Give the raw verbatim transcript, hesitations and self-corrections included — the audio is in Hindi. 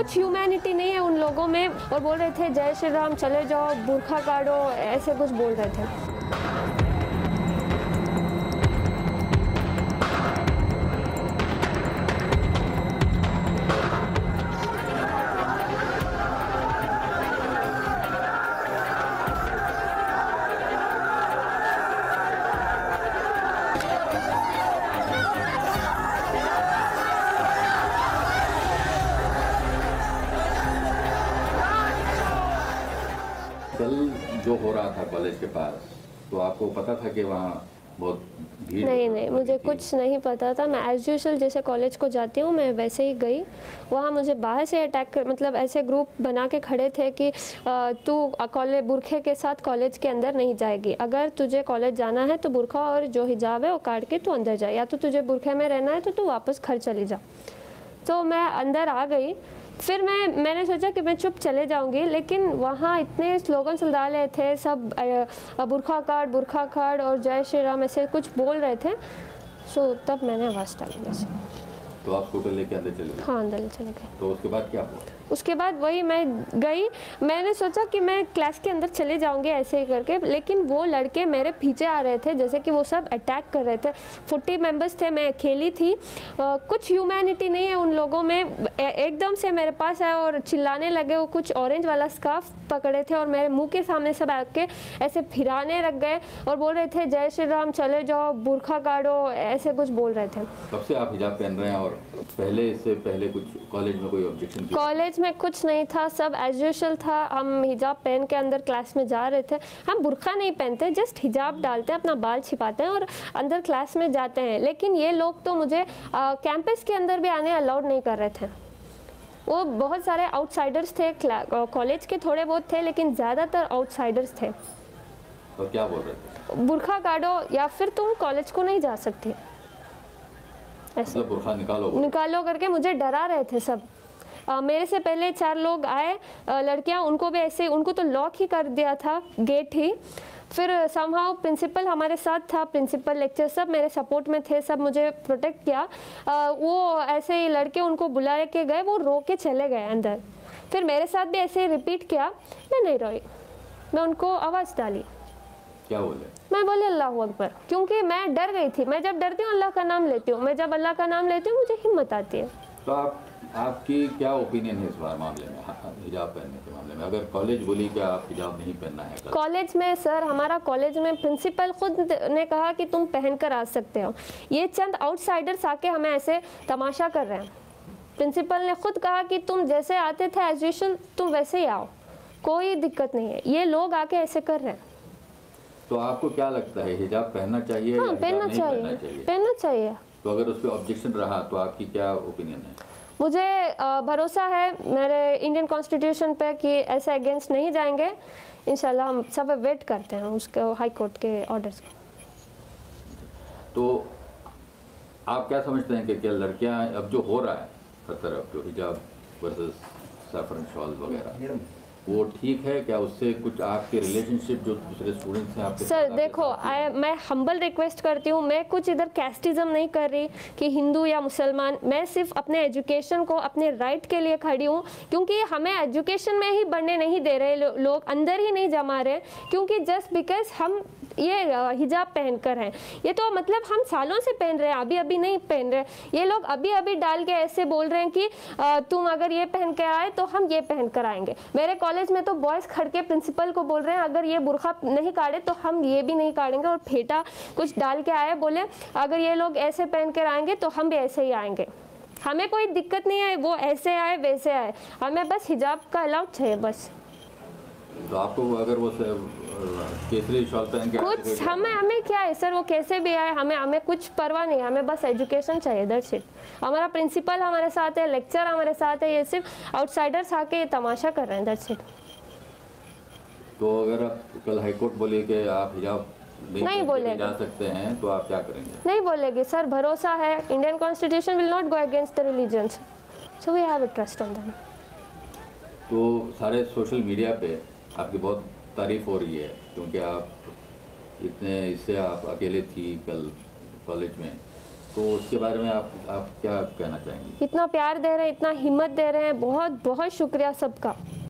कुछ ह्यूमैनिटी नहीं है उन लोगों में, और बोल रहे थे जय श्री राम, चले जाओ, बुर्खा काटो, ऐसे कुछ बोल रहे थे। कल जो हो रहा था कॉलेज के पास, तो आपको पता था कि वहाँ बहुत भीड़? नहीं नहीं, मुझे कुछ नहीं पता था। मैं एज यूजुअल जैसे कॉलेज को जाती हूँ मैं वैसे ही गई। वहाँ मुझे बाहर से अटैक कर, मतलब ऐसे ग्रुप बना के खड़े थे कि तू कॉलेज बुरखे के साथ कॉलेज के अंदर नहीं जाएगी, अगर तुझे कॉलेज जाना है तो बुरखा और जो हिजाब है वो काट के तू अंदर जाए, या तो तुझे बुरखे में रहना है तो तू वापस घर चली जा। तो मैं अंदर आ गई। फिर मैं मैंने सोचा कि मैं चुप चले जाऊंगी, लेकिन वहाँ इतने स्लोगन डाले थे सब, बुरखा काट बुरखा काट और जय श्री राम ऐसे कुछ बोल रहे थे। सो तब मैंने आवाज़ डाली जैसे। तो आप स्कूटर लेके अंदर चले गए? हाँ, अंदर चले गए। तो उसके बाद क्या हुआ? उसके बाद वही मैं गई, मैंने सोचा कि मैं क्लास के अंदर चले जाऊंगी ऐसे ही करके, लेकिन वो लड़के मेरे पीछे आ रहे थे, जैसे कि वो सब अटैक कर रहे थे। फोर्टी मेंबर्स थे, मैं अकेली थी। आ, कुछ ह्यूमैनिटी नहीं है उन लोगों में। ए, एकदम से मेरे पास आए और चिल्लाने लगे। वो कुछ ऑरेंज वाला स्कार्फ पकड़े थे और मेरे मुँह के सामने सब आके ऐसे फिराने रख गए और बोल रहे थे जय श्री राम, चले जाओ, बुरखा काटो, ऐसे कुछ बोल रहे थे। कब से आप हिजाब पहन रहे हैं और पहले इससे पहले कुछ कॉलेज में कोई ऑब्जेक्शन? कॉलेज में कुछ नहीं था, सब एज यूजुअल था। हम हिजाब पहन के अंदर क्लास में जा रहे थे। हम बुर्खा नहीं पहनते, जस्ट हिजाब डालते हैं, अपना बाल छिपाते हैं और अंदर क्लास में जाते हैं। लेकिन ये लोग तो मुझे कैंपस के अंदर भी आने अलाउड नहीं कर रहे थे। वो बहुत सारे आउटसाइडर्स थे, कॉलेज के थोड़े बहुत थे, लेकिन ज़्यादातर आउटसाइडर्स थे। तो क्या बोल रहे थे? बुर्खा काटो या फिर तुम कॉलेज को नहीं जा सकते, ऐसे मतलब बुर्खा निकालो निकालो करके मुझे डरा रहे थे सब। आ, मेरे से पहले चार लोग आए लड़कियां, उनको भी ऐसे, उनको तो लॉक ही कर दिया था, गेट ही। फिर समहाउ प्रिंसिपल हमारे साथ था, प्रिंसिपल लेक्चर सब मेरे सपोर्ट में थे, सब मुझे प्रोटेक्ट किया। आ, वो ऐसे ही लड़के उनको बुला के गए, वो रो के चले गए अंदर। फिर मेरे साथ भी ऐसे ही रिपीट किया, मैं नहीं रोई, मैं उनको आवाज़ डाली। क्या बोले? मैं बोले अल्लाह अकबर, क्योंकि मैं डर गई थी। मैं जब डरती हूँ अल्लाह का नाम लेती हूँ, मैं जब अल्लाह का नाम लेती हूँ मुझे हिम्मत आती है। तो आप आपकी क्या ओपिनियन है इस बार मामले में, हिजाब पहनने के मामले में? अगर कॉलेज बोली कि आप हिजाब नहीं पहनना है, कॉलेज में सर, हमारा कॉलेज में प्रिंसिपल खुद ने कहा कि तुम पहन कर आ सकते हो। ये चंद आउटसाइडर्स आके हमें ऐसे तमाशा कर रहे हैं। प्रिंसिपल ने खुद कहा कि तुम जैसे आते थे एज यूजुअल तुम वैसे ही आओ, कोई दिक्कत नहीं है। ये लोग आके ऐसे कर रहे हैं। तो आपको क्या लगता है, हिजाब पहनना चाहिए? हाँ, पहनना चाहिए, पहनना चाहिए। तो अगर उस पर ऑब्जेक्शन रहा तो आपकी क्या ओपिनियन है? मुझे भरोसा है मेरे इंडियन कॉन्स्टिट्यूशन पे कि ऐसे अगेंस्ट नहीं जाएंगे। इंशाल्लाह हम सब वेट करते हैं उसके हाई कोर्ट के ऑर्डर्स को। तो आप क्या समझते हैं कि क्या लड़कियां, अब जो हो रहा है हर तरफ, जो हिजाब वर्सेस सैफरन शॉल वगैरह, वो ठीक है क्या? उससे कुछ आपके रिलेशनशिप जो दूसरे स्टूडेंट्स हैं आपके? सर देखो, I, मैं हम्बल रिक्वेस्ट करती हूँ, मैं कुछ इधर कैस्टिज्म नहीं कर रही कि हिंदू या मुसलमान। मैं सिर्फ अपने एजुकेशन को, अपने राइट के लिए खड़ी हूँ, क्योंकि हमें एजुकेशन में ही बढ़ने नहीं दे रहे लो, लोग अंदर ही नहीं जमा रहे, क्योंकि जस्ट बिकॉज हम ये हिजाब पहनकर हैं। ये तो मतलब हम सालों से पहन रहे हैं, अभी अभी नहीं पहन रहे। ये लोग अभी अभी डाल के ऐसे बोल रहे हैं कि तुम अगर ये पहन के आए तो हम ये पहन कर आएंगे। मेरे कॉलेज में तो बॉयज़ खड़ के प्रिंसिपल को बोल रहे हैं अगर ये बुर्खा नहीं काटे तो हम ये भी नहीं काटेंगे, और फेटा कुछ डाल के आए, बोले अगर ये लोग ऐसे पहन कर आएंगे तो हम भी ऐसे ही आएंगे। हमें कोई दिक्कत नहीं है, वो ऐसे आए वैसे आए, हमें बस हिजाब का अलाउड चाहिए बस। तो आपको अगर वो केसरी शॉल पहन के कुछ हमें हमें क्या है सर, वो कैसे भी आए, हमें हमें कुछ परवाह नहीं, हमें बस एजुकेशन चाहिए, दैट्स इट। हमारा प्रिंसिपल हमारे साथ है, लेक्चर हमारे साथ है, ये सिर्फ आउटसाइडर्स आके ये तमाशा कर रहे हैं, दैट्स इट। तो अगर आप कल हाईकोर्ट बोले कि आप हिजाब नहीं, नहीं बोलेगे, जा सकते हैं, तो आप क्या करेंगे? नहीं बोलेगे सर, भरोसा है, Indian constitution will not go against the religions, so we have a trust on them. तो सारे सोशल मीडिया पे आपकी बहुत तारीफ हो रही है, क्योंकि आप इतने इससे आप अकेले थी कल कॉलेज में, तो उसके बारे में आप आप क्या कहना चाहेंगे? इतना प्यार दे रहे हैं, इतना हिम्मत दे रहे हैं, बहुत बहुत शुक्रिया सबका।